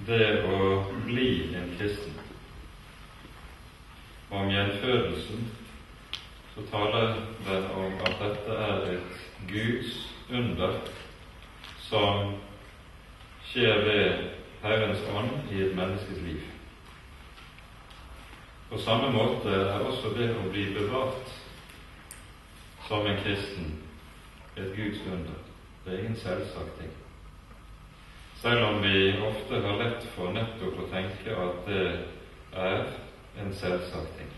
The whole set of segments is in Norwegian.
det å bli en kristen. Om gjenfødelsen så taler den om at dette er et Guds under som skjer ved Herrens ånd i et menneskes liv. På samme måte er også det å bli bevart som en kristen et Guds under. Det er ingen selvsagt ting. Selv om vi ofte har lett for nettopp å tenke at det er en selvsagt ting.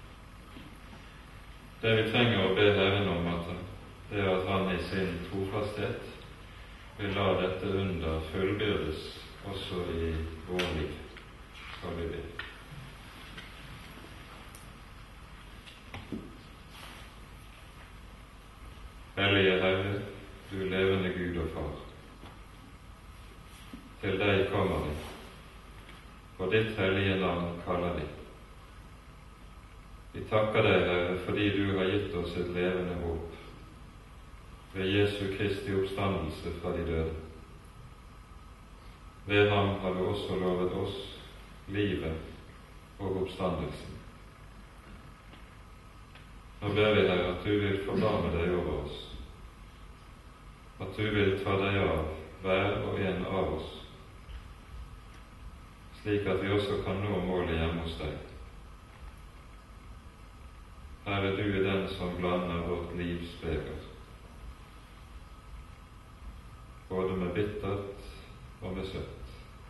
Det vi trenger å be Herren om, det er at Han i sin trofasthet vil la dette under fullbyrdes også i vår liv, skal vi be. Hellige Herre, du levende Gud og Far, til deg kommer vi, på ditt hellige navn kaller vi. Vi takker deg, Herre, fordi du har gitt oss et levende håp ved Jesu Kristi oppstandelse fra de døde. Ved ham har du også lovet oss livet og oppstandelsen. Nå ber vi, Herre, at du vil forbarme deg over oss, at du vil ta deg av hver og en av oss, slik at vi også kan nå målet hjemme hos deg. Herre, du er den som blander vårt livs beger, både med bittert og med søtt,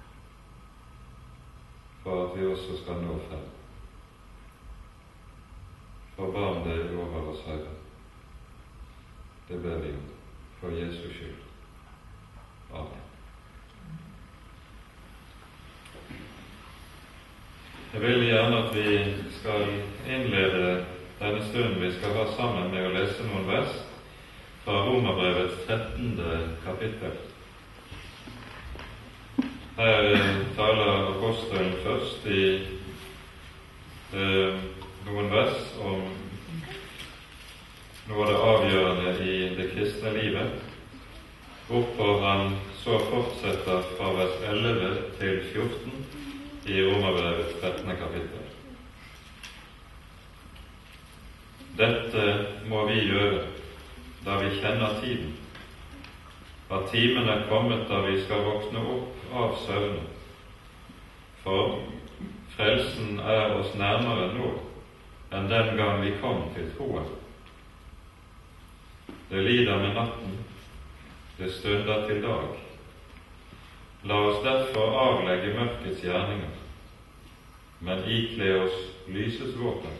for at vi også skal nå frem. Forbarm deg over oss, Herre. Det ber vi om, for Jesu skyld. Amen. Jeg vil gjerne at vi skal innlede denne stunden vi skal ha sammen med å lese noen vers fra Romerbrevets 13. kapittel. Her taler apostelen først i noen vers om noe av det avgjørende i det kristne livet, hvorpå han så fortsetter fra vers 11 til 14 i Romerbrevets 13. kapittel. Dette må vi gjøre da vi kjenner tiden, at timen er kommet da vi skal våkne opp av søvnen. For frelsen er oss nærmere nå enn den gang vi kom til troen. Det lider med natten, det stunder til dag. La oss derfor avlegge mørkets gjerninger, men ikle oss lysets våpen.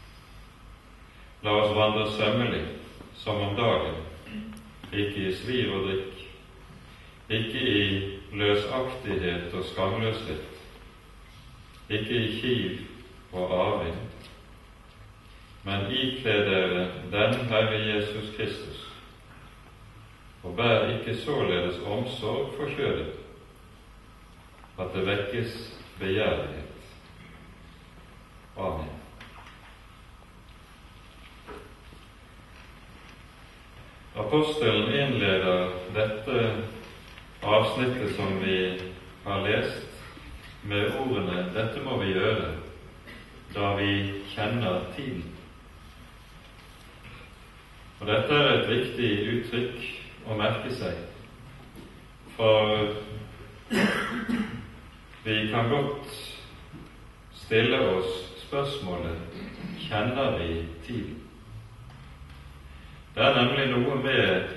La oss vandre sømmelig som om dagen, ikke i sviv og drikk, ikke i løsaktighet og skamløshet, ikke i kiv og avvind, men ikle dere den Herre Jesus Kristus, og bær ikke således omsorg for kjødet, at det vekkes begjærlighet. Amen. Apostelen innleder dette avsnittet som vi har lest, med ordene «Dette må vi gjøre da vi kjenner tiden». Og dette er et viktig uttrykk å merke seg, for vi kan godt stille oss spørsmålet: kjenner vi tiden? Det er nemlig noe med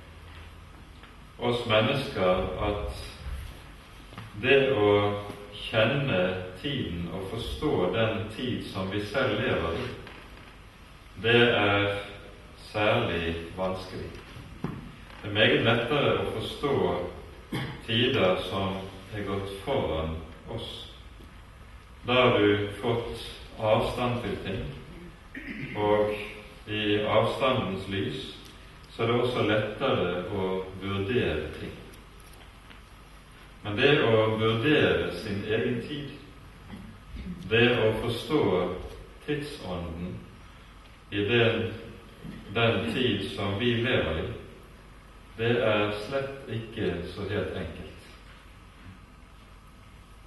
oss mennesker at det å kjenne tiden og forstå den tid som vi selv lever i, det er særlig vanskelig. Det er meget lettere å forstå tider som er gått foran oss. Da har du fått avstand til ting, og i avstandens lys så er det også lettere å vurdere ting. Men det å vurdere sin egen tid, det å forstå tidsånden i den tid som vi lever i, det er slett ikke så helt enkelt.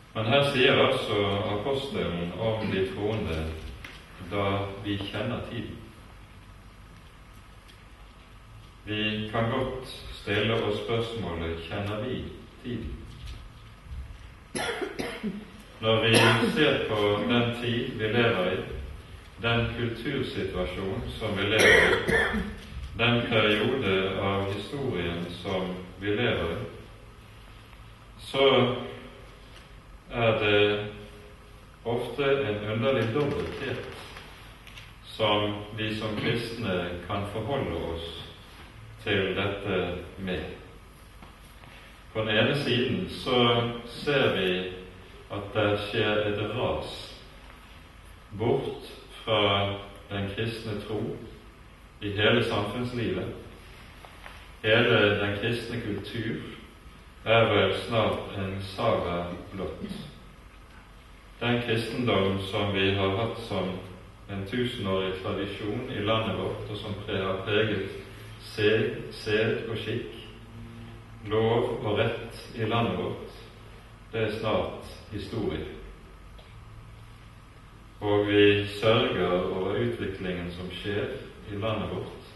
Men her sier altså apostelen om de troende da vi kjenner tiden. Vi kan godt stille oss spørsmålet: kjenner vi tiden? Når vi ser på den tid vi lever i, den kultursituasjon som vi lever i, den periode av historien som vi lever i, så er det ofte en underlig dobbelthet som vi som kristne kan forholde oss til dette med. På den ene siden så ser vi at det skjer et ras bort fra den kristne tro i hele samfunnslivet. Hele den kristne kultur er vel snart en saga blott. Den kristendom som vi har hatt som en tusenårig tradisjon i landet vårt, og som har preget sed og skikk, lov og rett i landet vårt, det er snart historie. Og vi sørger over utviklingen som skjer i landet vårt.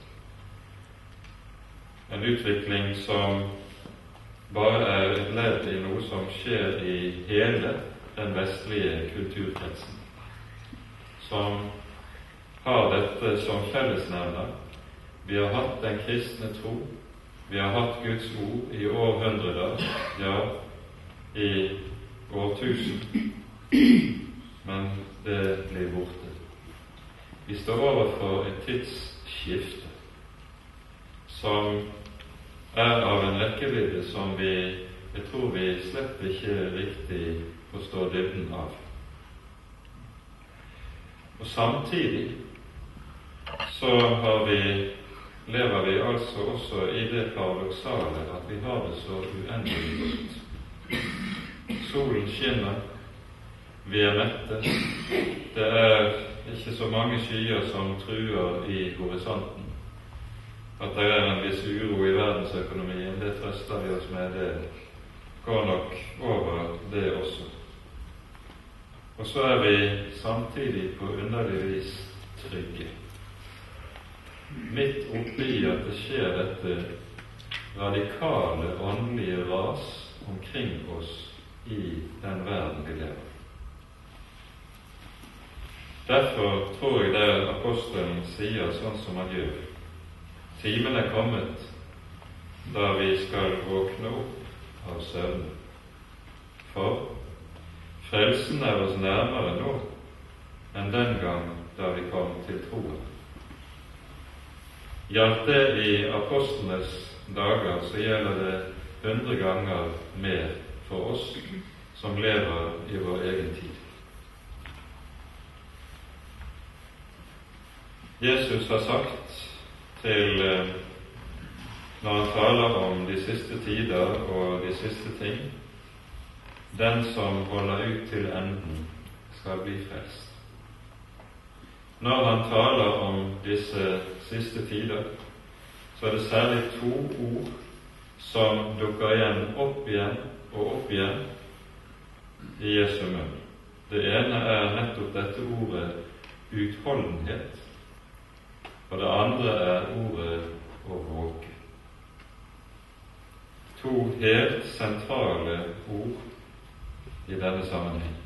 En utvikling som bare er et ledd i noe som skjer i hele den vestlige kulturkretsen, som har dette som fellesnevner. Vi har hatt den kristne tro, vi har hatt Guds ord i århundrer, ja, i årtusen, men det blir borte. Vi står overfor et tidsskifte som er av en rekkevidde som jeg tror vi slett ikke riktig forstår dybden av. Og samtidig så lever vi altså også i det paradoksale at vi har det så uendelig godt. Solen skinner, vi er mette, det er ikke så mange skyer som truer i horisonten. At det er en viss uro i verdensøkonomien, det trøster vi oss med, det går nok over det også. Og så er vi samtidig på underlig vis trygge. Midt oppe i at det skjer dette radikale åndelige ras omkring oss i den verden vi lever. Derfor tror jeg det apostelen sier sånn som han gjør. Timen er kommet da vi skal våkne opp av søvnen. For frelsen er oss nærmere nå enn den gang da vi kom til troen. Gjaldt det i apostlenes dager, så gjelder det 100 ganger mer for oss som lever i vår egen tid. Jesus har sagt når han taler om de siste tider og de siste ting: den som holder ut til enden, skal bli frelst. Når han taler om disse siste tider, så er det særlig 2 ord som dukker opp igjen i Jesu munn. Det ene er nettopp dette ordet utholdenhet, og det andre er ordet å våke. 2 helt sentrale ord i denne sammenheng.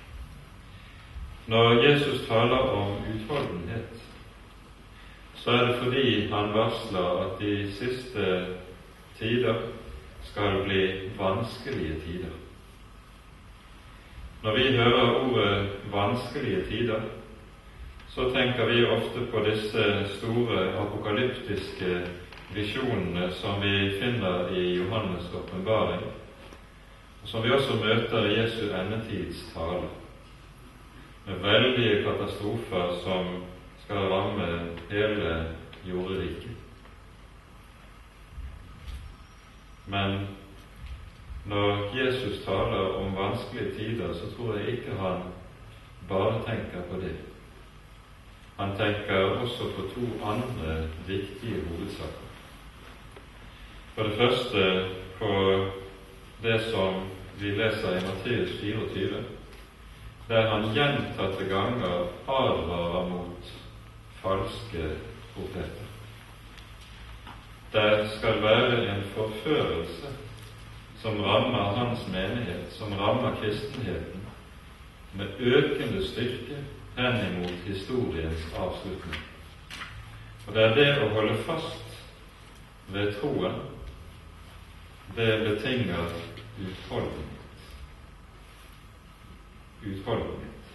Når Jesus taler om utholdenhet, så er det fordi han varsler at de siste tider skal bli vanskelige tider. Når vi hører ordet vanskelige tider, så tenker vi ofte på disse store apokalyptiske visjonene som vi finner i Johannes' åpenbaring, og som vi også møter i Jesu endetids tale, med veldige katastrofer som skal ramme hele jorderiket. Men når Jesus taler om vanskelige tider, så tror jeg ikke han bare tenker på det. Han tenker også på 2 andre viktige hovedsaker. For det første på det som vi leser i Matteus 24, der han gjentatte ganger advarer mot falske profeter. Det skal være en forførelse som rammer hans menighet, som rammer kristenheten, med økende styrke henimot historiens avslutning. Og det er det å holde fast ved troen, det betinger utholdenhet. Utholdenhet.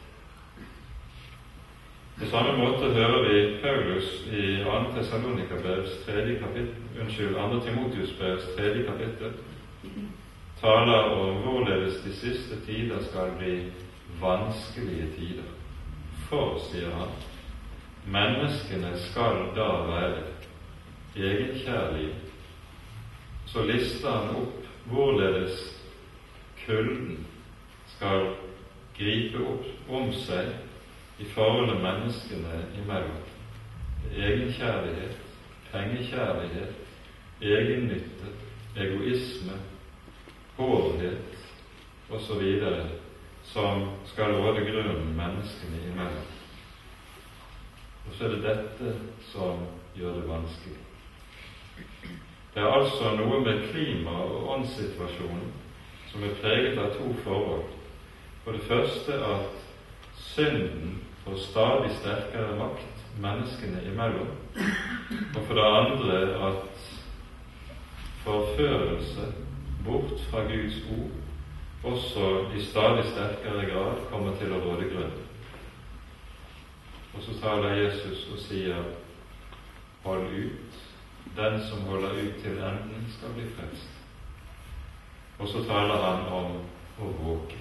På samme måte hører vi Paulus i 2. Tessalonikerbrevs 3. kapittel, 2. Timotheusbrevs 3. kapittel, taler om hvorledes de siste tider skal bli vanskelige tider. For, sier han, menneskene skal da være egenkjærlige. Så lister han opp hvorledes kulden skal gripe opp om seg i forholdet menneskene imellom. Egenkjærlighet, pengekjærlighet, egennytte, egoisme, hårdhet osv. som skal råde grunnen menneskene imellom. Og så er det dette som gjør det vanskelig. Det er altså noe med klima og åndssituasjonen som er preget av to forhold. For det første at synden får stadig sterkere makt menneskene imellom, og for det andre at forførelse bort fra Guds ord også i stadig sterkere grad kommer til å råde grunn. Og så taler Jesus og sier, hold ut, den som holder ut til enden skal bli frelst. Og så taler han om å våke.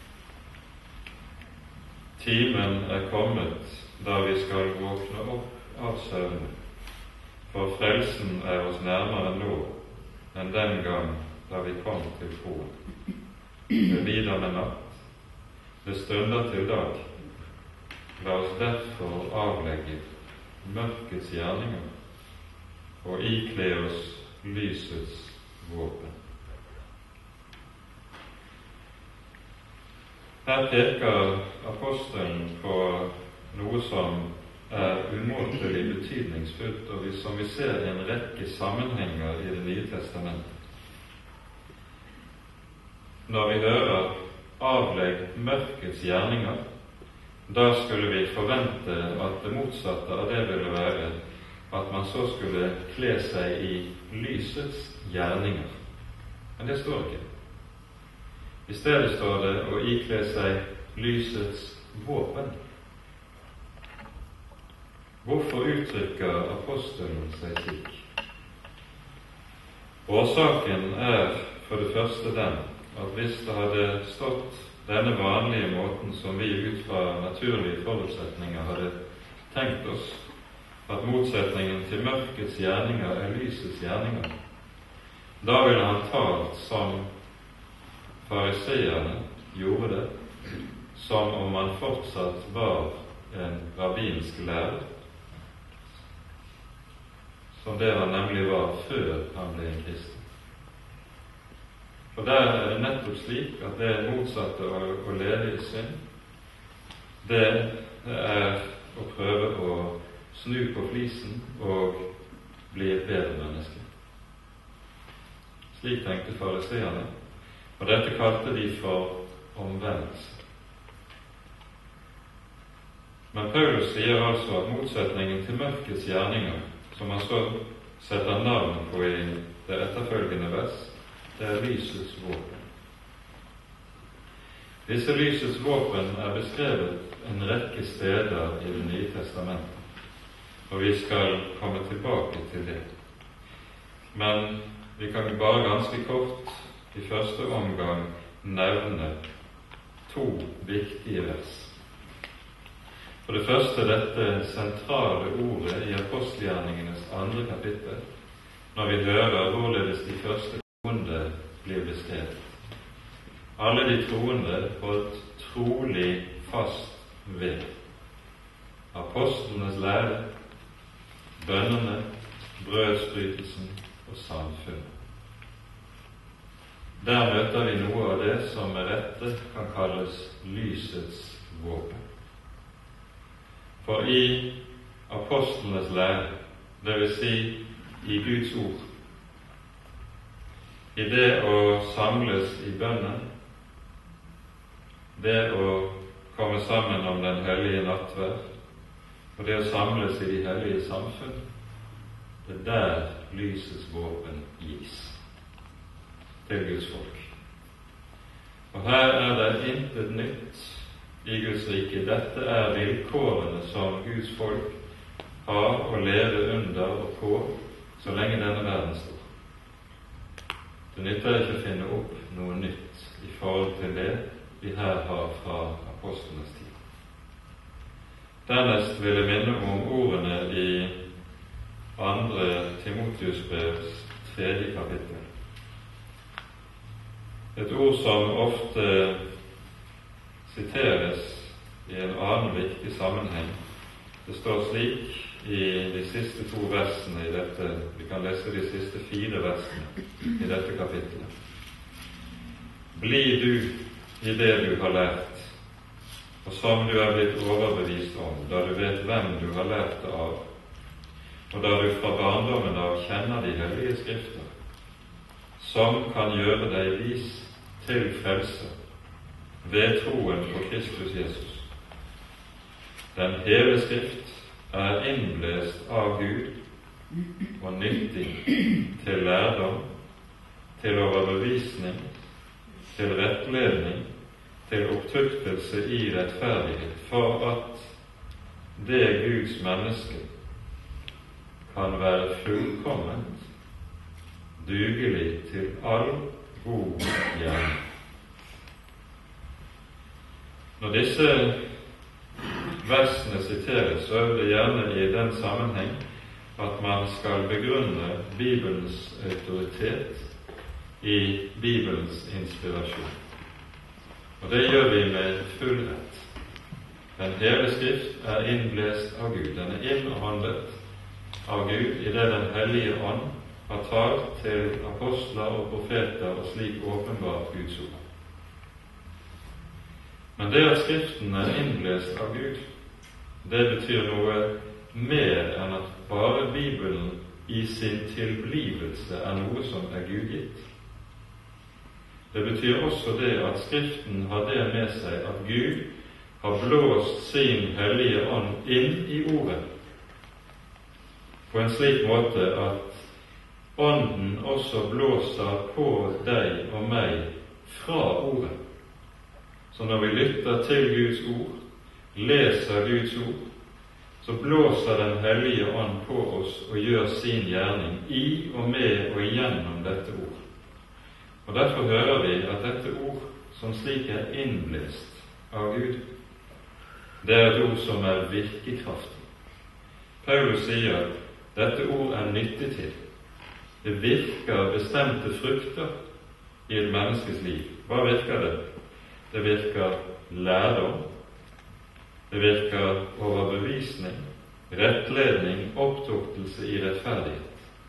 Timen er kommet da vi skal våkne opp av søvnen, for frelsen er oss nærmere nå enn den gang da vi kom til troen. Det lider med natt, det stunder til dag. La oss derfor avlegge mørkets gjerninger og ikle oss lysets våpen. Her peker apostelen på noe som er umåtelig betydningsfullt, og som vi ser i en rekke sammenhenger i Det nye testamentet. Når vi hører avlegg mørkets gjerninger, da skulle vi forvente at det motsatte av det ville være at man så skulle kle seg i lysets gjerninger. Men det står ikke. I stedet står det å ikle seg lysets våpen. Hvorfor uttrykker apostelen seg slik? Årsaken er for det første den at hvis det hadde stått denne vanlige måten som vi ut fra naturlige forutsetninger hadde tenkt oss, at motsetningen til mørkets gjerninger er lysets gjerninger, da ville han talt som fariseerne gjorde det, som om han fortsatt var en rabbinsk lærer, som det han nemlig var før han ble en kristen. For der er det nettopp slik at det motsatte å leve i synd, det er å prøve å snu på flisen og bli et bedre menneske. Slik tenkte fariseerne, og dette kalte de for omvendelse. Men Paulus sier altså at motsetningen til mørkets gjerninger, som han så setter navn på i det etterfølgende vers, det er lysets våpen. Disse lysets våpen er beskrevet en rekke steder i Det nye testamentet, og vi skal komme tilbake til det. Men vi kan bare ganske kort i første omgang nevne to viktige vers. For det første dette sentrale ordet i apostelgjerningenes 2. kapittel, når vi hører hvorledes de første troende blir beskrevet. Alle de troende holdt trolig fast ved apostlenes lære, bønnene, brødsbrytelsen og samfunnet. der møter vi noe av det som med rette kan kalles lysets våpen. For i apostlenes lære, det vil si i Guds ord, i det å samles i bønnen, det å komme sammen om den hellige nattverd, og det å samles i de hellige samfunn, det er der lysets våpen gis til Guds folk. Og her er det intet nytt i Guds rike. Dette er vilkårene som Guds folk har å leve under og på så lenge denne verden står. Det nytter ikke å finne opp noe nytt i forhold til det vi her har fra apostlenes tid. Dernest vil jeg minne om ordene i 2. Timotius brevs 3. kapittel. Et ord som ofte siteres i en annen viktig sammenheng. Det står slik i de siste 2 versene i dette, vi kan lese de siste 4 versene i dette kapittelet. Bli du i det du har lært, og som du er blitt overbevist om, da du vet hvem du har lært det av, og da du fra barndommen av kjenner de hellige skrifter, som kan gjøre deg vis til frelse ved troen på Kristus Jesus. Den hele skrift er innblest av Gud og nyttig til lærdom, til overbevisning, til rettledning, til opptuktelse i rettferdighet, for at det Guds menneske kan være fullkomment, dugelig til all god gjerning. Når disse versene siteres, så er det gjerne i den sammenheng at man skal begrunne Bibelens autoritet i Bibelens inspirasjon. Og det gjør vi med full rett. Den hele skrift er innblest av Gud. Den er innåndet av Gud i det Den hellige ånd har talt til apostler og profeter og slik åpenbart Guds ord. Men det at Skriften er innblest av Gud, det betyr noe mer enn at bare Bibelen i sin tilblivelse er noe som er Gud gitt. Det betyr også det at Skriften har det med seg at Gud har blåst sin hellige ånd inn i ordet på en slik måte at Ånden også blåser på deg og meg fra ordet. Så når vi lytter til Guds ord, leser Guds ord, så blåser Den hellige ånd på oss og gjør sin gjerning i og med og igjennom dette ord. Og derfor hører vi at dette ord som slik er innblest av Gud, det er et ord som er virkekraftig. Paulus sier at dette ord er nyttig til. Det virker bestemte frukter i et menneskes liv. Hva virker det? Det virker lærdom, det virker overbevisning, rettledning, opptuktelse i rettferdighet.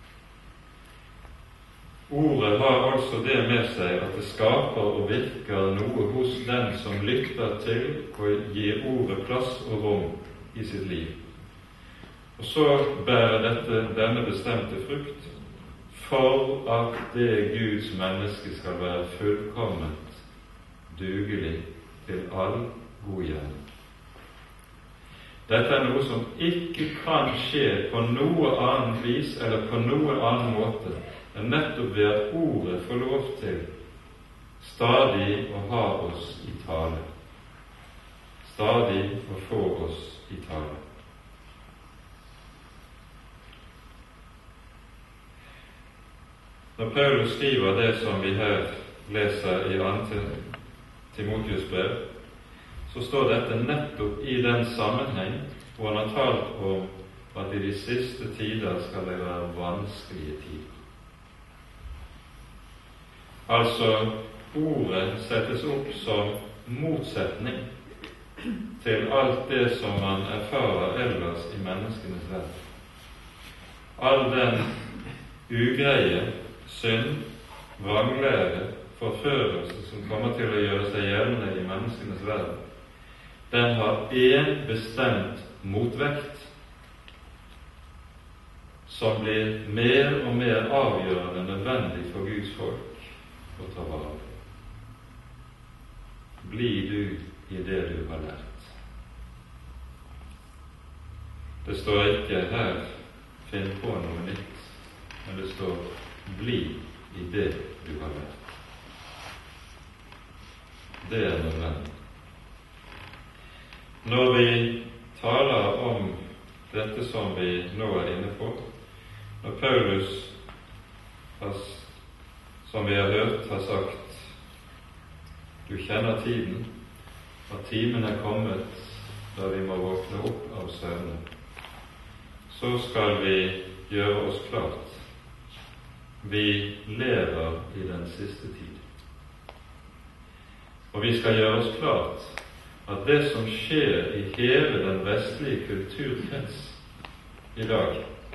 Ordet har altså det med seg at det skaper og virker noe hos den som lytter til og gir ordet plass og rom i sitt liv. Og så bærer denne bestemte frukt for at det Guds menneske skal være fullkomment dugelig til all god gjerning. Dette er noe som ikke kan skje på noe annet vis eller på noe annen måte enn nettopp ved at ordet får lov til stadig å ha oss i tale. Stadig å få oss i tale. Når Paulus skriver det som vi her leser i 2. Timotius brev, så står dette nettopp i den sammenheng hvor han har talt om at i de siste tider skal det være vanskelige tider. Altså, ordet settes opp som motsetning til alt det som man erfarer ellers i menneskenes verden. All den ugreie, synd, vranglære, forførelse som kommer til å gjøre seg gjeldende i menneskenes verden, den har en bestemt motvekt som blir mer og mer avgjørende nødvendig for Guds folk å ta vare på. Bli du i det du har lært. Det står ikke her 'finn på noe nytt', men det står 'bli i det du har lært'. Det er nødvendig. Når vi taler om dette som vi nå er inne på, når Paulus, som vi har hørt, har sagt 'du kjenner tiden', at timen er kommet da vi må våkne opp av søvne, så skal vi gjøre oss klart. Vi lever i den siste tid. Og vi skal gjøre oss klart at det som skjer i hele den vestlige kulturkrets i dag,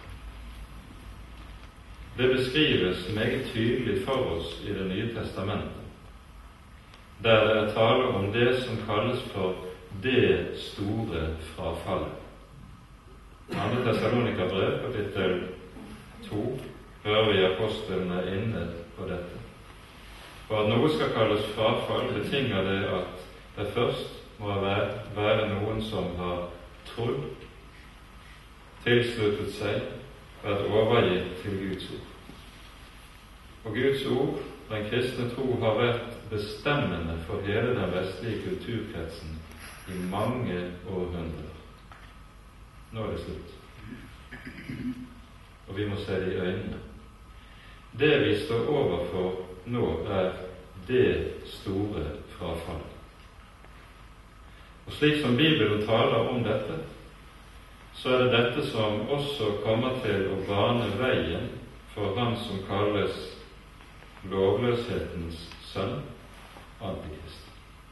det beskrives meget tydelig for oss i Det nye testamentet, der det er tale om det som kalles for det store frafallet. 2. Tessalonikerbrev, kapittel 2, hører vi apostlene inne på dette. For at noe skal kalles frafall, betinger det at det først må være noen som har trodd, tilsluttet seg, vært overgitt til Guds ord. Og Guds ord, den kristne tro, har vært bestemmende for hele den vestlige kulturkretsen i mange århundrer. Nå er det slutt. Og vi må se det i øynene. Det vi står overfor nå, er det store frafallet. Og slik som Bibelen taler om dette, så er det dette som også kommer til å bane veien for han som kalles lovløshetens sønn, Antikrist.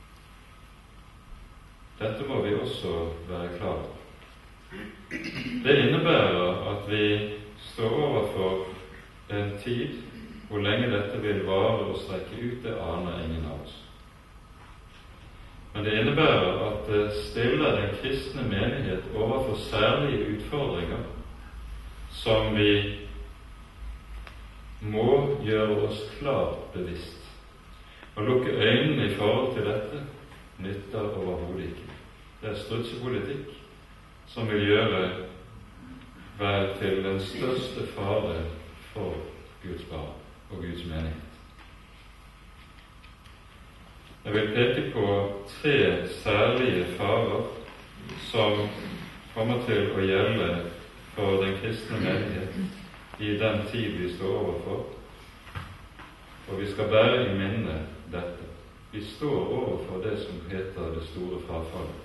Dette må vi også være klar over. Det innebærer at vi står overfor en tid hvor lenge dette vil vare og strekke ut, det aner ingen av oss. Men det innebærer at det stiller den kristne menighet overfor særlige utfordringer som vi må gjøre oss klart bevisst. Å lukke øynene i forhold til dette nytter overhodet ikke. Det er strutsepolitikk som vil være til den største fare for Guds barn og Guds menighet. Jeg vil peke på 3 særlige farer som kommer til å gjelde for den kristne menighet i den tid vi står overfor, og vi skal bære i minne dette. Vi står overfor det som heter det store frafallet.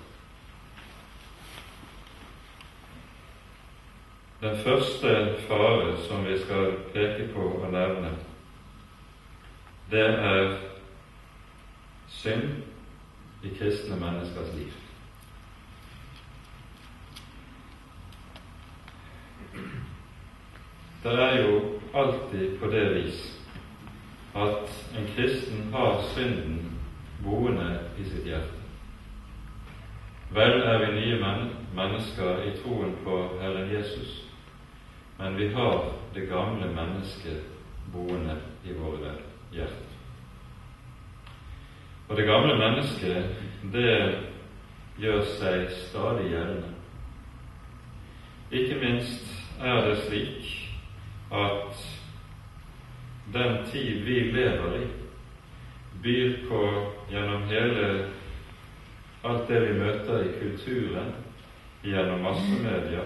Den første fare som vi skal peke på og nevne, det er synd i kristne menneskers liv. Det er jo alltid på det vis at en kristen har synden boende i sitt hjerte. Vel er vi nye mennesker i troen på Herren Jesus, men vi har det gamle mennesket boende i våre hjerter. Og det gamle mennesket, det gjør seg stadig gjeldende. Ikke minst er det slik at den tid vi lever i, byr på gjennom alt det vi møter i kulturen, gjennom massemedia.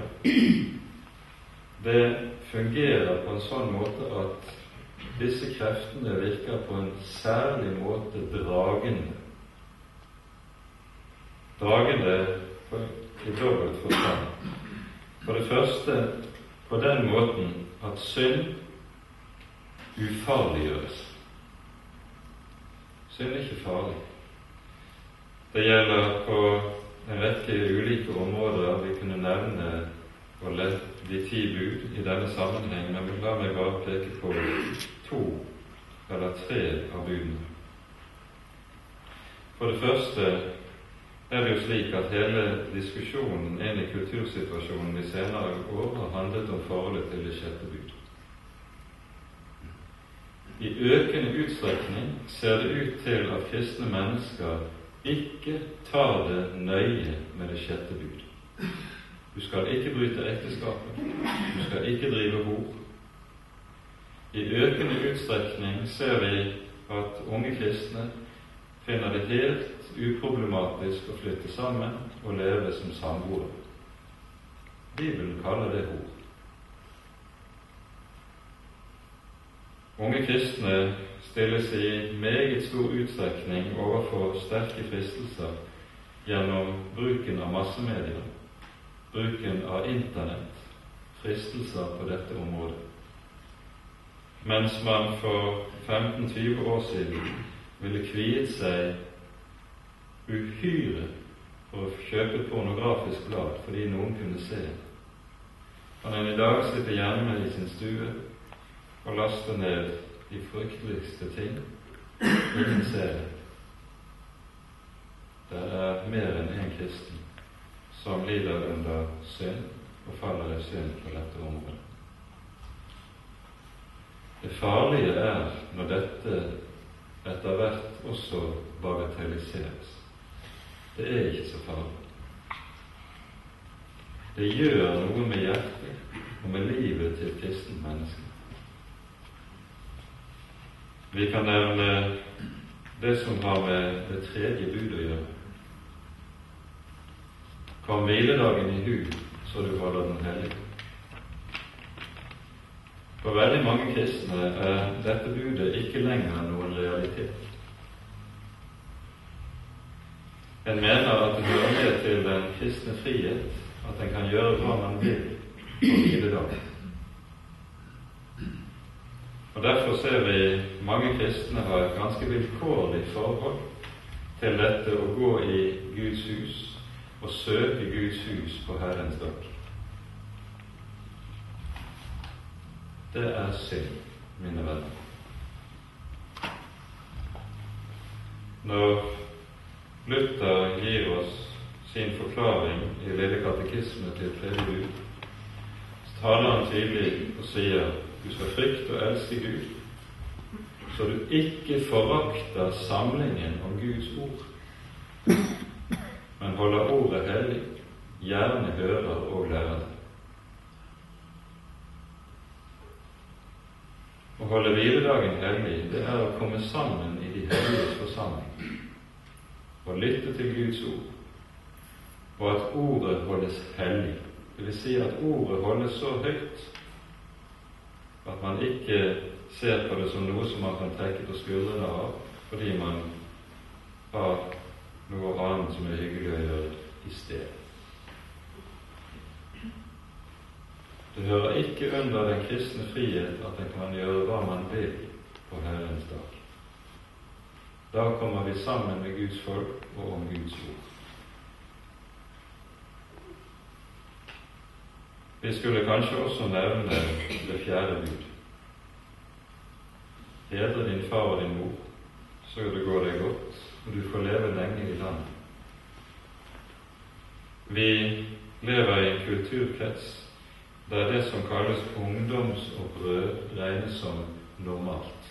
Det fungerer på en sånn måte at disse kreftene virker på en særlig måte dragende. Dragende i dobbelt forstand. For det første på den måten at synd ufarliggjøres. Synd er ikke farlig. Det gjelder på en rekke ulike områder. Vi kunne nevne de 10 bud i denne sammenheng, men la meg bare peke på 2 eller 3 av budene. For det første er det jo slik at hele diskusjonen inn i kultursituasjonen de senere år har handlet om forholdet til det sjette bud. I økende utstrekning ser det ut til at kristne mennesker ikke tar det nøye med det sjette bud. Du skal ikke bryte ekteskapet, du skal ikke drive hor. I økende utstrekning ser vi at unge kristne finner det helt uproblematisk å flytte sammen og leve som samboere. Bibelen kaller det hor. Unge kristne stilles i meget stor utstrekning overfor sterke fristelser gjennom bruken av massemedier, bruken av internett, fristelser på dette området. Mens man for 15-20 år siden ville kviet seg uhyre for å kjøpe et pornografisk blad fordi noen kunne se, kan en i dag sitte hjemme i sin stue og laste ned de frykteligste ting. Ingen ser det. Det er mer enn en kristen som lider under synd og faller i synd på dette området. Det farlige er når dette etter hvert også bagatelliseres. Det er ikke så farlig. Det gjør noe med hjertet og med livet til kristne mennesker. Vi kan nevne det som har med det tredje bud å gjøre. Kom hviledagen i hu, så du holder den hellig. For veldig mange kristne er dette budet ikke lenger noen realitet. En mener at det hører med til den kristne frihet, at en kan gjøre hva man vil på hviledagen. Og derfor ser vi mange kristne har et ganske vilkårlig forhold til dette å gå i Guds hus og søke Guds hus på Herrens dag. Det er synd, mine venner. Når Luther gir oss sin forklaring i Lille katekisme til tredje bud, så taler han tydelig og sier: du skal frykte og elske Gud, så du ikke forakter samlingen om Guds ord, men holder ordet hellig, gjerne hører og lærer det. Å holde hviledagen hellig, det er å komme sammen i de helliges forsamling og lytte til Guds ord, og at ordet holdes hellig. Det vil si at ordet holdes så høyt at man ikke ser på det som noe som man kan trekke på skuldrene av fordi man har noe annet som er hyggelig å gjøre i stedet. Det hører ikke under den kristne frihet at en kan gjøre hva man vil på Herrens dag. Da kommer vi sammen med Guds folk og om Guds ord. Vi skulle kanskje også nevne det fjerde bud. Hedre din far og din mor, så det går deg godt, og du får leve lenge i landet. Vi lever i en kulturkrets der det som kalles ungdomsopprør regnes som normalt.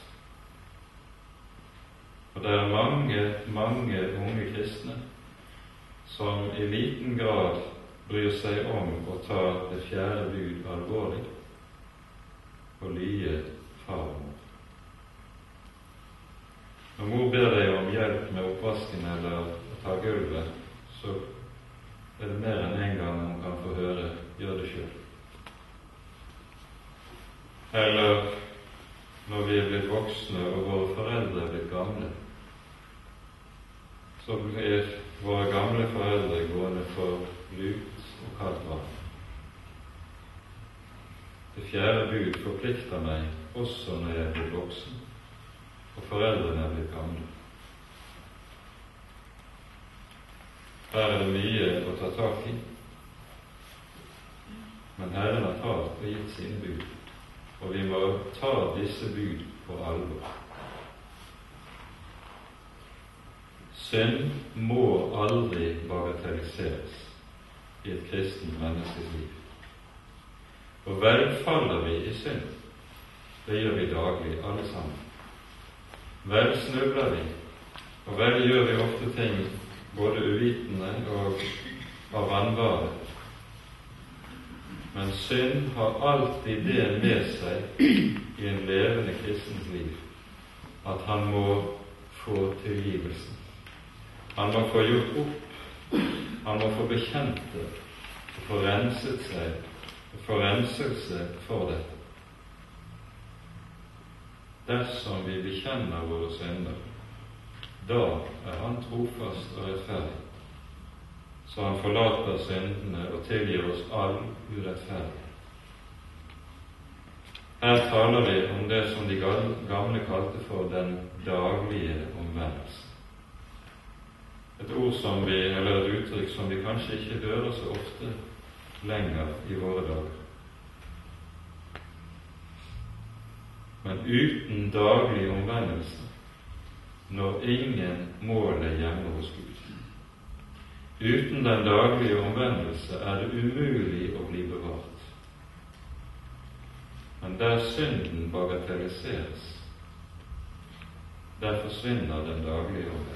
Og det er mange unge kristne som i liten grad bryr seg om å ta det fjerde bud alvorlig og lye far og mor. Når mor ber deg om hjelp med oppvasken eller å ta gulvet, så er det mer enn en gang hun kan få høre 'gjør det sjøl'. Eller når vi er blitt voksne og våre foreldre er blitt gamle, så blir våre gamle foreldre gående for lut og kaldt vann. Det fjerde bud forplikter meg også når jeg er blitt voksen og foreldrene er blitt gamle. Her er det mye å ta tak i, men Herren har talt og gitt sine bud, og vi må ta disse bud på alvor. synd må aldri bagatelliseres i et kristent menneskes liv. Og vel faller vi i synd, det gjør vi daglig alle sammen. Vel snubler vi, og vel gjør vi ofte ting både uvitende og av vanvare. Men synd har alltid det med seg i en levende kristens liv, at han må få tilgivelsen. Han må få gjort opp, han må få bekjent det, og få renset seg, og få renselse for dette. Dersom vi bekjenner våre synder, da er han trofast og rettferdig, så han forlater syndene og tilgir oss all urettferdighet. Her taler vi om det som de gamle kalte for den daglige omvendelse. Et ord som vi, eller et uttrykk som vi kanskje ikke hører så ofte lenger i våre dager. Men uten daglig omvendelse når ingen målet hjemme hos Gud. Uten den daglige omvendelse er det umulig å bli bevart. Men der synden bagatelliseres, der forsvinner den daglige omvendelse.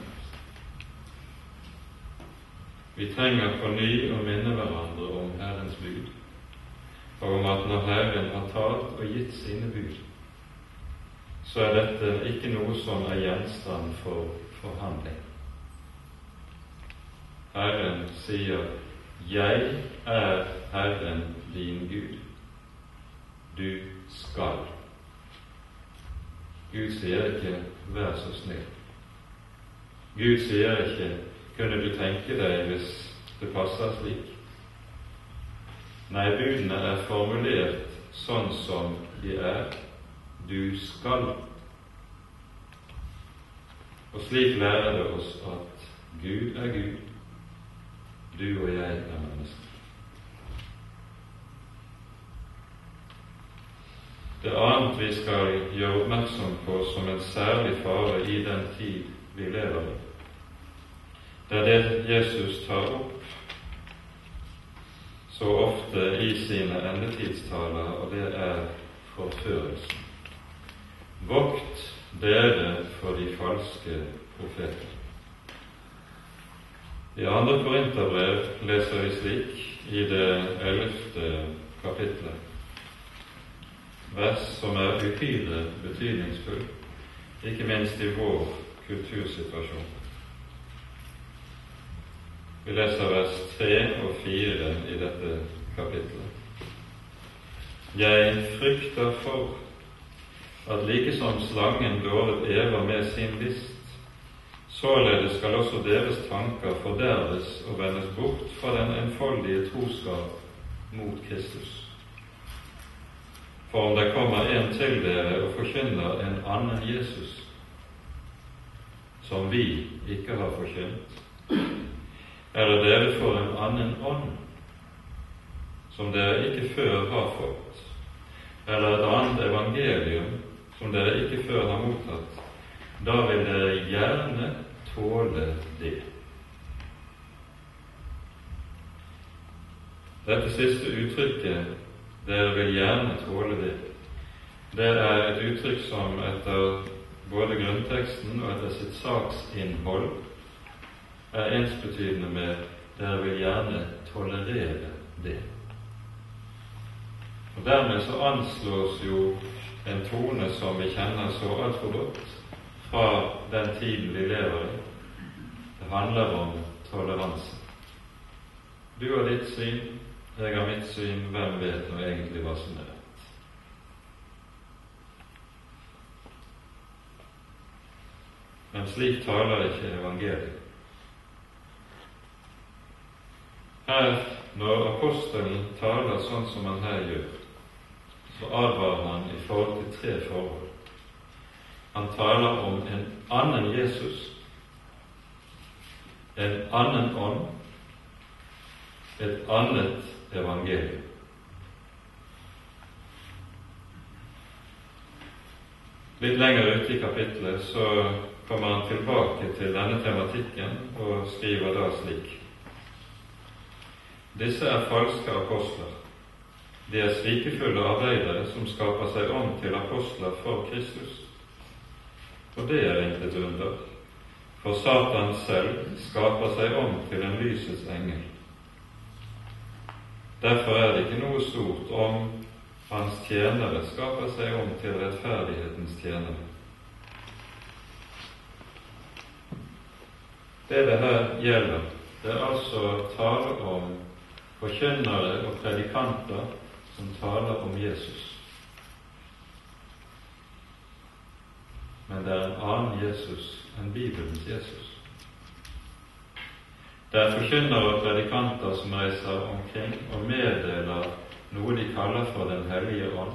Vi trenger på ny å minne hverandre om Herrens bud, og om at når Herren har talt og gitt sine bud, så er dette ikke noe som er gjenstand for forhandling. Herren sier, «Jeg er Herren din Gud. Du skal.» Gud sier ikke, «Vær så snill.» Gud sier ikke, «Kunne du tenke deg hvis det passer slik?» Nei, budene er formulert sånn som de er. Du skal. Og slik lærer det oss at Gud er Gud, du og jeg er mennesker. Det annet vi skal gjøre oppmerksom på som en særlig fare i den tid vi lever i, det er det Jesus tar opp så ofte i sine endetidstaler, og det er forførelsen. Vokt dere for de falske profeter. I 2. Korinterbrev leser vi slik i det 11. kapitlet, vers som er uhyre betydningsfull, ikke minst i vår kultursituasjon. Vi leser vers 3 og 4 i dette kapitlet. Jeg frykter for at like som slangen dåret Eva med sin list, således skal også deres tanker forderves og vendes bort fra den enfoldige troskap mot Kristus. For om det kommer en til dere og forkynner en annen Jesus, som vi ikke har forkynt, eller dere får en annen ånd, som dere ikke før har fått, eller et annet evangelium, som dere ikke før har mottatt, da vil dere gjerne tåle det. Dette siste uttrykket, dere vil gjerne tåle det, det er et uttrykk som etter både grunnteksten og etter sitt saksinnhold er ensbetydende med dere vil gjerne tolerere det. Og dermed så anslås jo en tone som vi kjenner så alt for godt fra den tiden vi lever i. Det handler om toleranse. Du har ditt syn, jeg har mitt syn, hvem vet nå egentlig hva som er rett? Men slik taler ikke evangeliet. Her, når apostelen taler sånn som han her gjør, så advarer han i forhold til 3 forhold. Han taler om en annen Jesus, en annen ånd, et annet evangelium. Litt lenger ute i kapitlet så kommer han tilbake til denne tematikken og skriver da slik: Disse er falske apostler. De er svikefulle arbeidere som skaper seg om til apostler for Kristus. Og det er intet under, for Satan selv skaper seg om til en lysets engel. Derfor er det ikke noe stort om hans tjenere skaper seg om til rettferdighetens tjenere. Det her gjelder, det er altså tale om forkynnere og predikanter som taler om Jesus. Men det er en annen Jesus enn Bibelens Jesus. Det er forkynnere og predikanter som reiser omkring og meddeler noe de kaller for Den hellige ånd.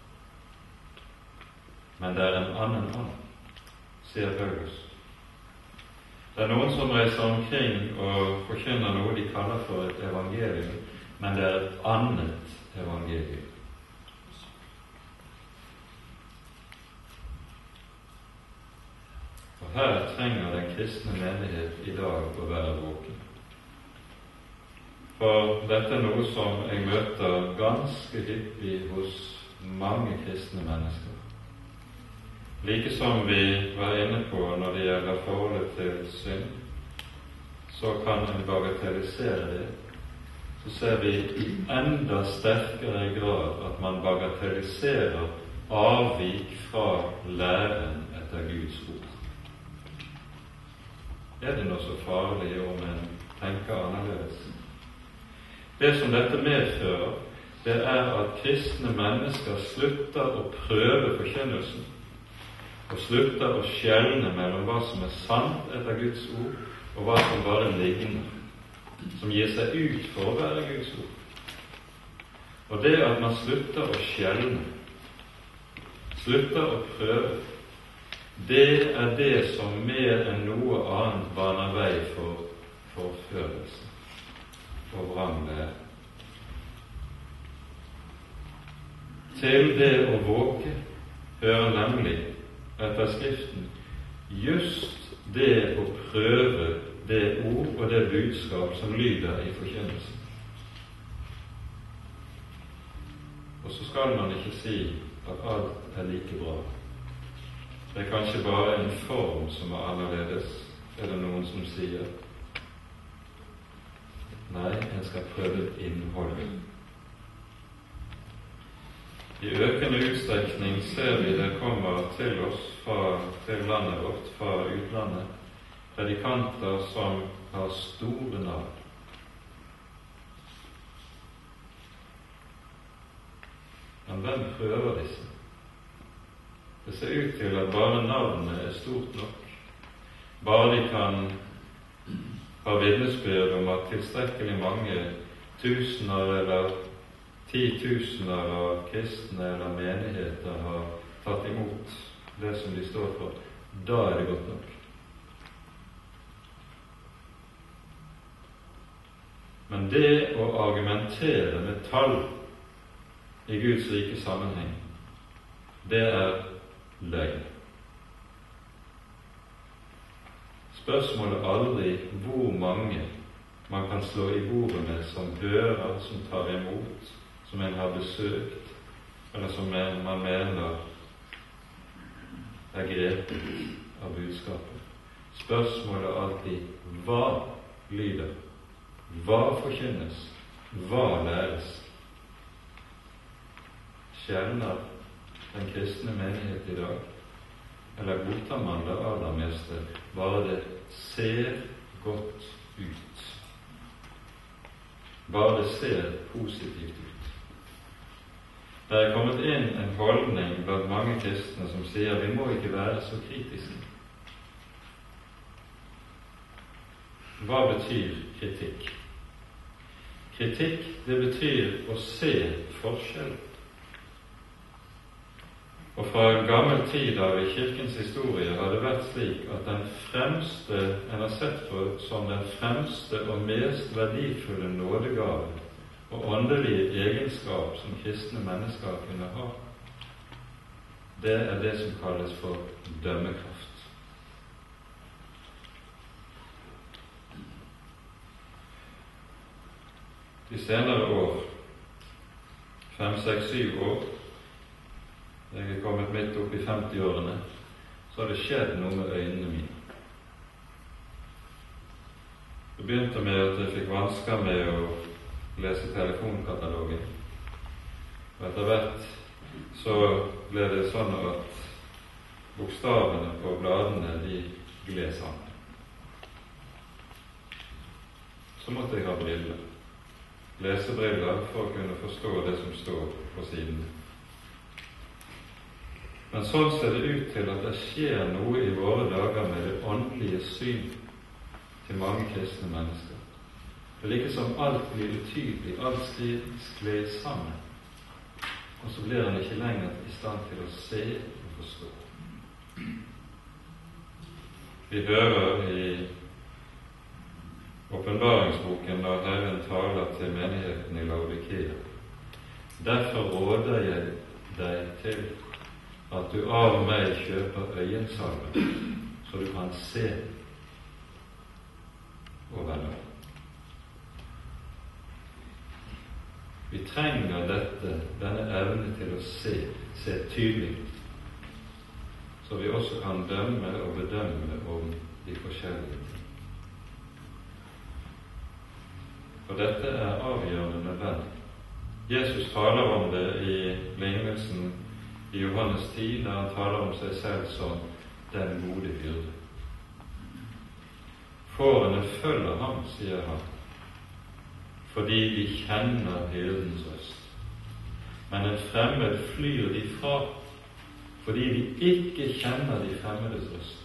Men det er en annen ånd, sier Paulus. Det er noen som reiser omkring og forkynner noe de kaller for et evangelium, men det er et annet evangelium. Og her trenger den kristne menighet i dag å være våken. For dette er noe som jeg møter ganske hyppig hos mange kristne mennesker. Like som vi var inne på når det gjelder forholdet til synd, så kan en bagatellisere det. Så ser vi i enda sterkere grad at man bagatelliserer avvik fra læren etter Guds ord. Er det noe så farlig om en tenker annerledes? Det som dette medfører, det er at kristne mennesker slutter å prøve forkynnelsen, og slutter å skjelne mellom hva som er sant etter Guds ord, og hva som bare ligner, som gir seg ut for å være Guds ord. Og det at man slutter å skjelne, slutter å prøve, det er det som mer enn noe annet baner vei for forførelse og vranglære. Til det å våke hører nemlig etter Skriften just det å prøve det ord og det budskap som lyder i forkynnelsen. Og så skal man ikke si at alt er like bra. Det er kanskje bare en form som er annerledes, er det noen som sier. Nei, en skal prøve innholdet. I økende utstrekning ser vi det kommer til oss til landet vårt fra utlandet, predikanter som har store navn. Men hvem prøver disse? Det ser ut til at bare navnet er stort nok. Bare de kan ha vitnesbyrd om at tilstrekkelig mange tusener eller titusener av kristne eller menigheter har tatt imot det som de står for, da er det godt nok. Men det å argumentere med tall i Guds rike sammenheng, det er løgn. Spørsmålet er aldri hvor mange man kan slå i bordet med som hører, som tar imot, som en har besøkt, eller som man mener er grepet av budskapet. Spørsmålet er alltid hva lyder, hva forkynnes, hva læres. Skjelner den kristne menighet i dag, eller godtar man det aller meste, bare det ser godt ut, bare det ser positivt ut. Det er kommet inn en holdning blant mange kristne som sier vi må ikke være så kritiske. Hva betyr kritikk? Kritikk, det betyr å se forskjell. Og fra gammel tid av i kirkens historie har det vært slik at den fremste, en har sett på som den fremste og mest verdifulle nådegave og åndelige egenskap som kristne mennesker kunne ha, det er det som kalles for dømmekraft. de senere år, 5, 6, 7 år, jeg er kommet midt opp i 50-årene, så har det skjedd noe med øynene mine. Det begynte med at jeg fikk vansker med å lese telefonkatalogen. Og etter hvert så ble det sånn at bokstavene på bladene, de gled sammen. Så måtte jeg ha briller. Lesebriller for å kunne forstå det som står på sidene. Men sånn ser det ut til at det skjer noe i våre dager med det åndelige syn til mange kristne mennesker. Det er like som alt blir utydelig, alt sklir sammen, og så blir han ikke lenger i stand til å se og forstå. Vi hører i åpenbaringsboken da Herren taler til menigheten i Laodikea: derfor råder jeg deg til at du av meg kjøper øyensalve, så du kan se og vende. Vi trenger denne evne til å se tydelig, så vi også kan dømme og bedømme om de forskjellige ting. For dette er avgjørende nødvendig. Jesus taler om det i lignelsen i Johannes 10, der han taler om seg selv som den gode hyrde. Fårene følger ham, sier han, fordi de kjenner hyrdens røst. Men en fremmed flyr de fra, fordi de ikke kjenner de fremmedes røst.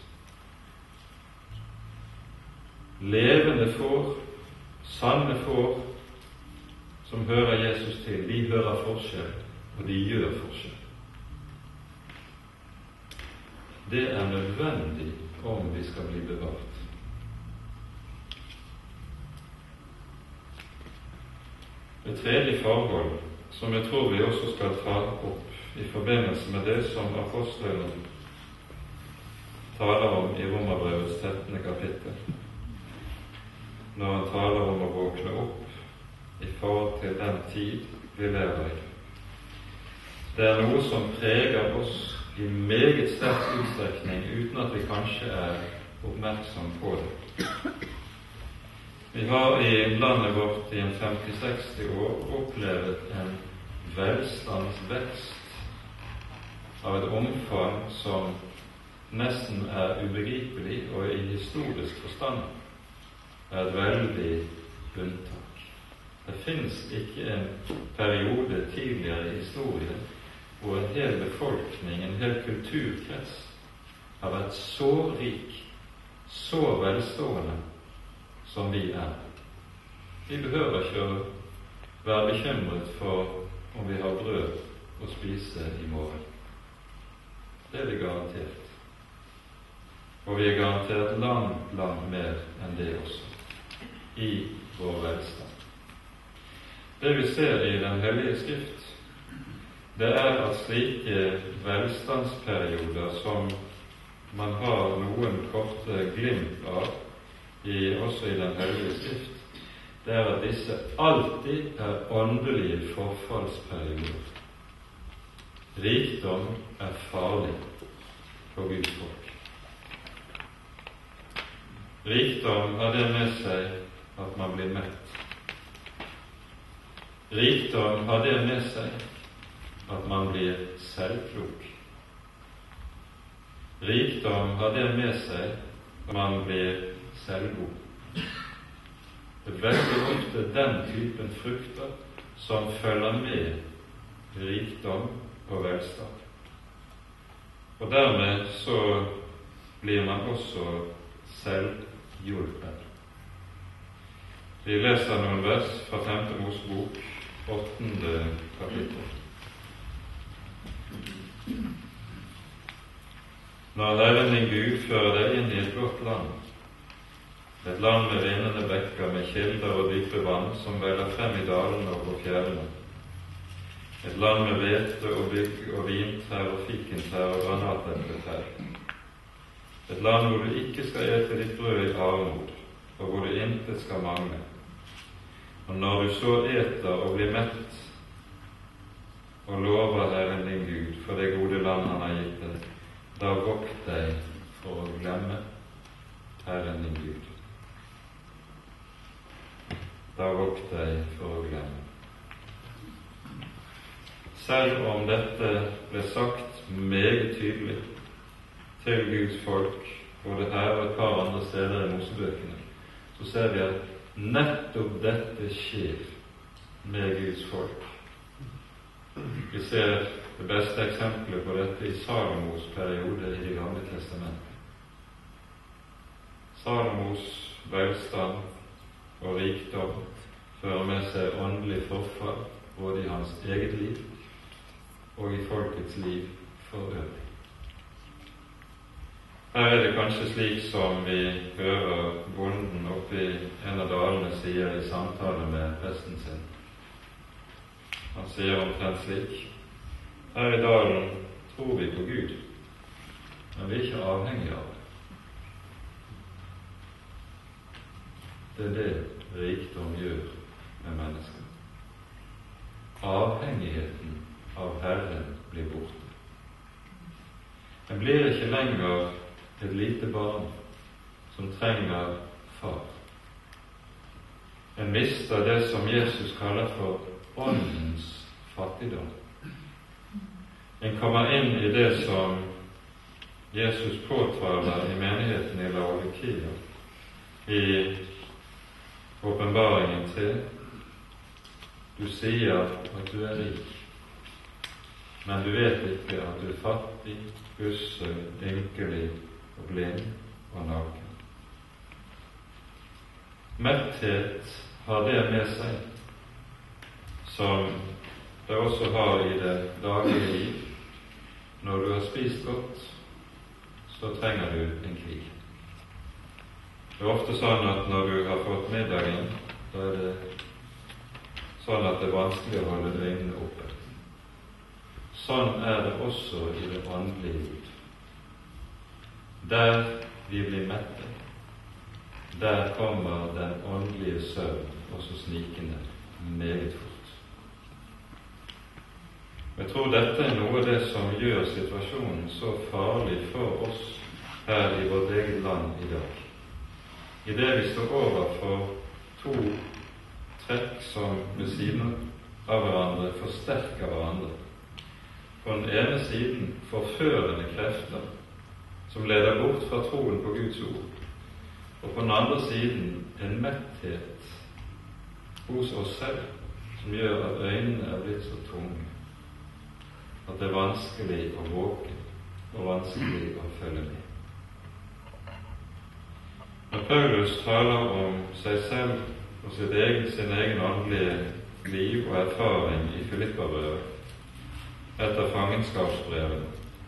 Levende får, sanne får, som hører Jesus til, de hører forskjell, og de gjør forskjell. Det er nødvendig om vi skal bli bevart. Det tredje forhold, som jeg tror vi også skal ta opp i forbindelse med det som apostelen taler om i Romerbrevets 13. kapittel, når han taler om å våkne opp i forhold til den tid vi lever i. Det er noe som preger oss i meget sterk utstrekning, uten at vi kanskje er oppmerksom på det. Vi har i landet vårt i en 50-60 år opplevd en velstandsvekst av et omfang som nesten er ubegripelig, og i historisk forstand er et veldig unntak. Det finnes ikke en periode tidligere i historien hvor en hel befolkning, en hel kulturkrets, har vært så rik, så velstående som vi er. Vi behøver ikke å være bekymret for om vi har brød å spise i morgen. Det er vi garantert. Og vi er garantert langt, langt mer enn det også, i vår velstand. Det vi ser i Den hellige Skrift, det er at slike velstandsperioder som man har noen korte glimt av også i Den hellige Skrift, det er at disse alltid er åndelige forfallsperioder. Rikdom er farlig for Guds folk. Rikdom har det med seg at man blir mett. Rikdom har det med seg at man blir selvklok. Rikdom har det med seg at man blir selvgod. Det er veldig ofte den typen frukter som følger med rikdom og velstand. Og dermed så blir man også selvhjulpen. Vi leser noen vers fra 5. Mosebok, 8. kapittel. Når Herren din Gud fører deg inn i et godt land, et land med rennende bekker, med kilder og dype vann som veller frem i dalene og på fjellene, et land med hvete og bygg og vintrær og fikentrær og granatepletrær, et land hvor du ikke skal ete ditt brød i armod, og hvor det intet skal mangle, Og når du så eter og blir mett, og lover Herren din Gud for det gode land han har gitt deg, da vokt deg for å glemme Herren din Gud. Da vokt deg for å glemme. Selv om dette ble sagt meget tydelig til Guds folk, både her og et par andre steder i Mosebøkene, så ser vi at nettopp dette skjer med Guds folk. Vi ser det beste eksempelet på dette i Salomos periode i Det gamle testamentet. Salomos velstand og rikdom fører med seg åndelig forfall både i hans eget liv og i folkets liv for øvrig. Her er det kanskje slik som vi hører bonden oppe i en av dalene sier i samtale med presten sin. Han sier omtrent slik: her i dalen tror vi på Gud, men vi er ikke avhengige av det. Det er det rikdom gjør med mennesker. Avhengigheten av Herren blir borte. En blir ikke lenger et lite barn som trenger far. En mister det som Jesus kaller for åndens fattigdom. En kommer inn i det som Jesus påtaler i menigheten i Laodikia i Åpenbaringen 3. Du sier at du er rik, men du vet ikke at du er fattig, ussel, ynkelig og blind og naken. Metthet har det med seg, som det også har i det daglige liv. Når du har spist godt, så trenger du en hvil. Det er ofte sånn at når du har fått middagen, da er det sånn at det er vanskelig å holde øynene oppe. Sånn er det også i det åndelige liv. Der vi blir mette, der kommer den åndelige søvn også snikende meget fort. Jeg tror dette er noe av det som gjør situasjonen så farlig for oss her i vårt eget land i dag. I det vi står overfor to trekk som ved siden av hverandre forsterker hverandre. På den ene siden forførende krefter som leder bort fra troen på Guds ord, og på den andre siden en metthet hos oss selv som gjør at øynene er blitt så tunge at det er vanskelig å våke og vanskelig å følge med. Når Paulus taler om seg selv og sin egen åndelige liv og erfaring i Filipperbrevet etter fangenskapsbrevet,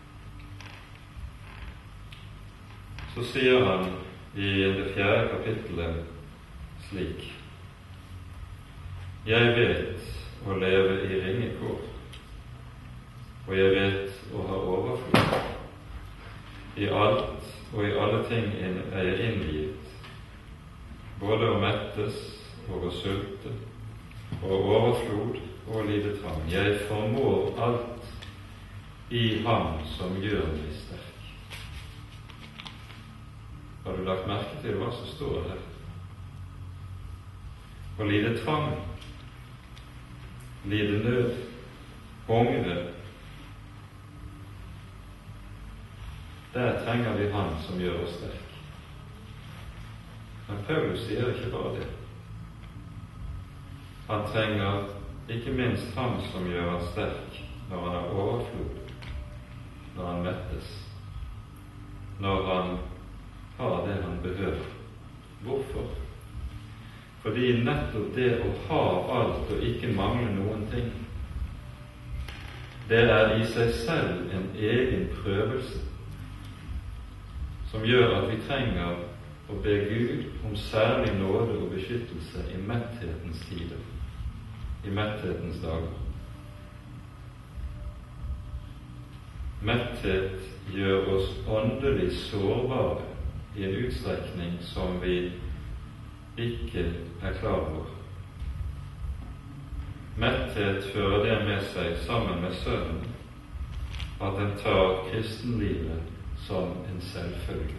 så sier han i det 4. kapittelet slik: jeg vet å leve i ringe kår, og jeg vet å ha overflod. I alt og i alle ting er jeg inngitt, både å mettes og å sulte, og overflod og å lide trang. Jeg formår alt i ham som gjør meg sterk. Har du lagt merke til hva som står her? Å lide trang, lide nød, hungre. Der trenger vi Han som gjør oss sterk. Men Paulus sier ikke bare det. Han trenger ikke minst Han som gjør han sterk når han har overflod, når han mettes, når han har det han behøver. Hvorfor? Fordi nettopp det å ha alt og ikke mangle noen ting, det er i seg selv en egen prøvelse som gjør at vi trenger å be Gud om særlig nåde og beskyttelse i metthetens tider, i metthetens dager. Metthet gjør oss åndelig sårbare i en utstrekning som vi ikke er klar over. metthet fører det med seg, sammen med Sønnen, at en tar kristenlivet som en selvfølge.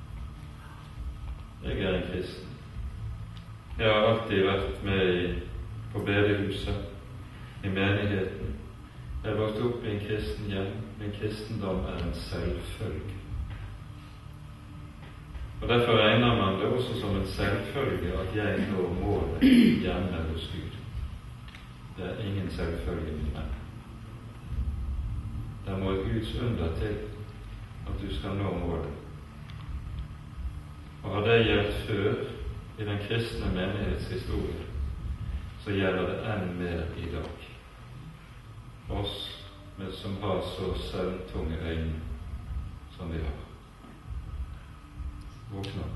Jeg er en kristen. Jeg har alltid vært med på bedehuset, i menigheten. Jeg vokste opp i en kristen hjem, men kristendom er en selvfølge. Og derfor regner man det også som en selvfølge at jeg når målet hjemme hos Gud. Det er ingen selvfølge med meg. Det må et Guds under til at du skal nå målet. Og har det gjeldt før i den kristne menighetshistorie, så gjelder det enn mer i dag. Oss som har så søvntunge øyne som vi har. Våkne opp.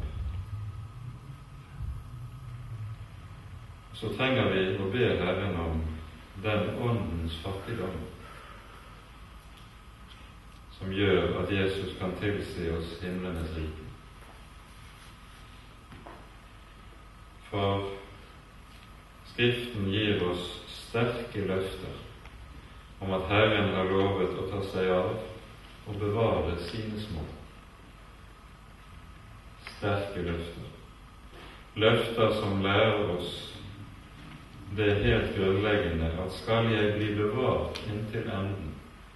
Så trenger vi å be Herren om den åndens fattigdom som gjør at Jesus kan tilsi oss himlenes rike. For Skriften gir oss sterke løfter om at Herren har lovet å ta seg av og bevare sine små. Sterke løfter. Løfter som lærer oss det helt grunnleggende at skal jeg bli bevart inntil enden,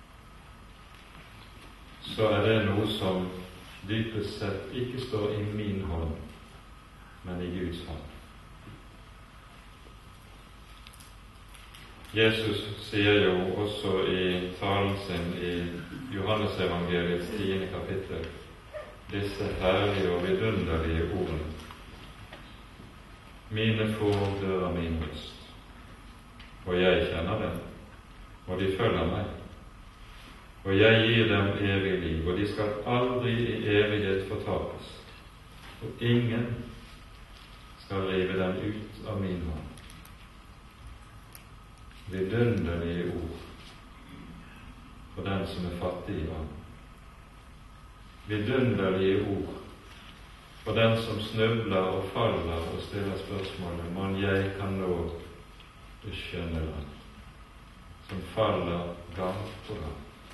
så er det noe som dypest sett ikke står i min hånd, men i Guds hånd. Jesus sier jo også i talen sin i Johannesevangeliets 10. kapittel disse herlige og vidunderlige ordene: Mine får hører min røst, og jeg kjenner dem, og de følger meg. Og jeg gir dem evig liv, og de skal aldri i evighet fortapes, og ingen skal rive dem ut av min hånd. Vidunderlige ord for den som er fattig i ånd. Vidunderlige ord for den som snubler og faller og stiller spørsmålet: Mon jeg kan nå det skjønne land, som faller gang på gang.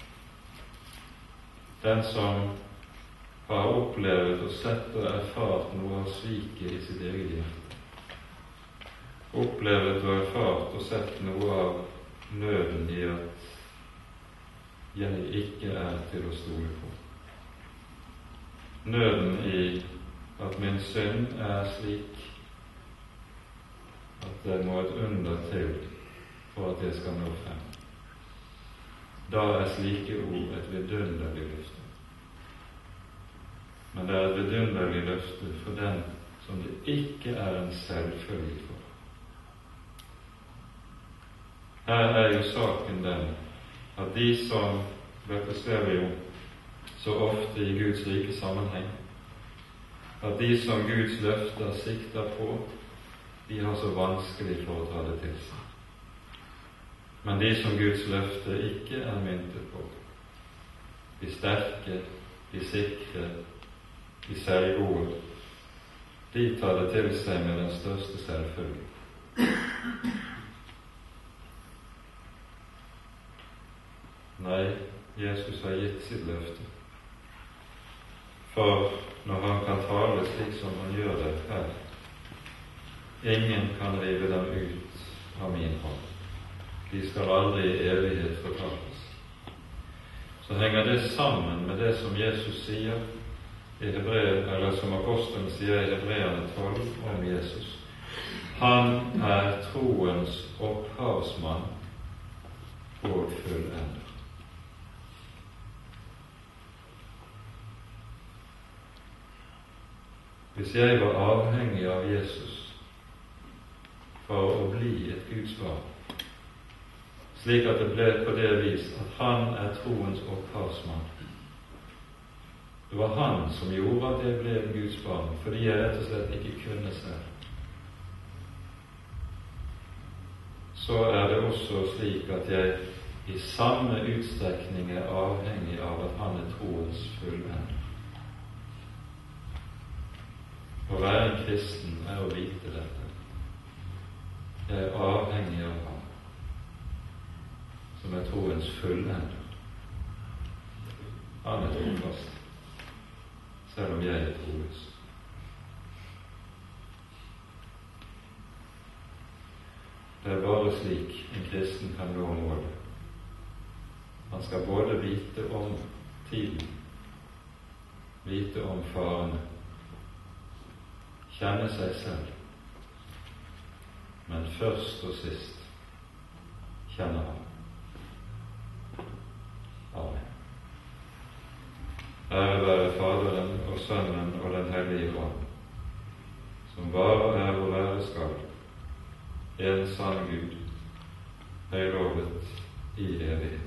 Den som har opplevd og sett og erfart noe av sviket i sitt eget hjerte, opplevd og erfart og sett noe av nøden i at jeg ikke er til å stole på. Nøden i at min synd er slik at det må et under til for at jeg skal nå frem. Da er slike ord et vidunderlig løfte. Men det er et vidunderlig løfte for den som det ikke er en selvfølge for. Her er jo saken den at de som, dette ser vi jo så ofte i Guds rike sammenheng, at de som Guds løfter sikter på, de har så vanskelig for å ta det til seg. Men de som Guds løfte ikke er myntet på, de sterke, de sikre, de selvgode, de tar det til seg med den største selvfølge. Nei, Jesus har gitt sitt løfte. For når han kan tale slik som han gjør det her: Ingen kan rive dem ut av min hånd. De skal aldri i evighet fortapes. Så henger det sammen med det som Jesus sier i eller som apostelen sier i Hebreerne 12 om Jesus. Han er troens opphavsmann og fullender. Hvis jeg var avhengig av Jesus for å bli et Guds barn, slik at det ble på det vis at han er troens opphavsmann, det var han som gjorde at jeg ble en Guds barn, fordi jeg rett og slett ikke kunne selv, så er det også slik at jeg i samme utstrekning er avhengig av at han er troens fullende. Å være en kristen er å vite dette. Jeg er avhengig av ham. som er troens fullender. Han er trofast, selv om jeg er troløs. Det er bare slik en kristen kan nå målet. Han skal både vite om tiden, vite om farene, kjenne seg selv, men først og sist kjenne ham. Amen. Ære være Faderen og Sønnen og Den hellige ånd, som var og er og være skal, en sann Gud, høylovet i evighet.